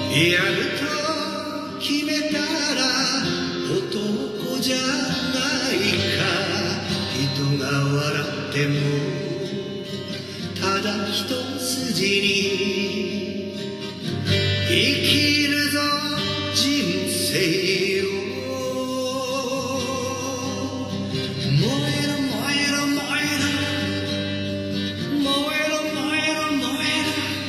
やると決めたら男じゃないか。人が笑ってもただ一筋に生きるぞ人生を。燃えろ燃えろ燃えろ燃えろ燃えろ燃え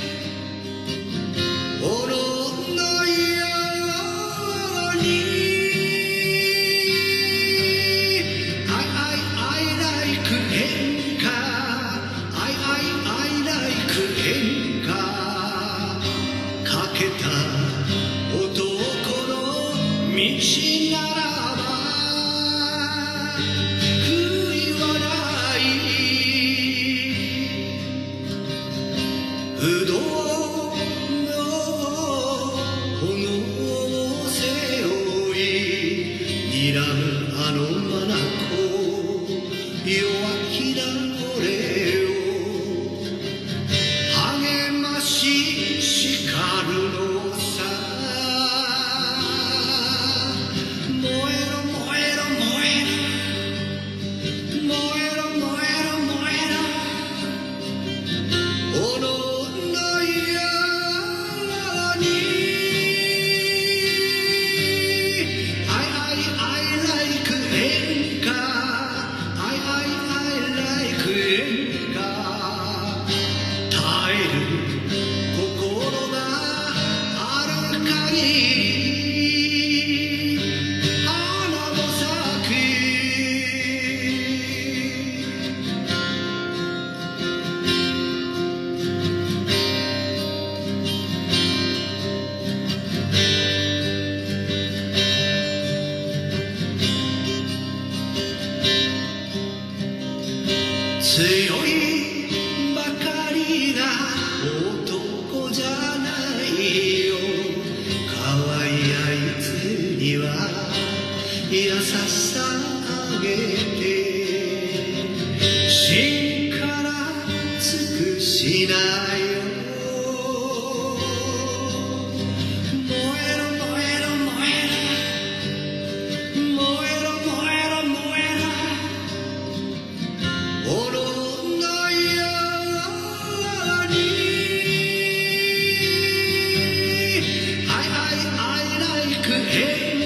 ろ炎のように。I like 変化。I like 変化。かけた男の道ならば悔いはない。不動の炎を背負い睨むあの眼弱気な俺を励まし叱るのさ。燃えろ燃えろ燃えろ燃えろ燃えろ燃えろ炎のように。I like 変化。I like 変化。耐える心がある限り花も咲く。強いばかりが男じゃないよ。可愛いあいつには優しさあげて芯から尽くしなよ。燃えろ燃えろ燃えろ燃えろ燃えろ燃えろ炎のように。I like 変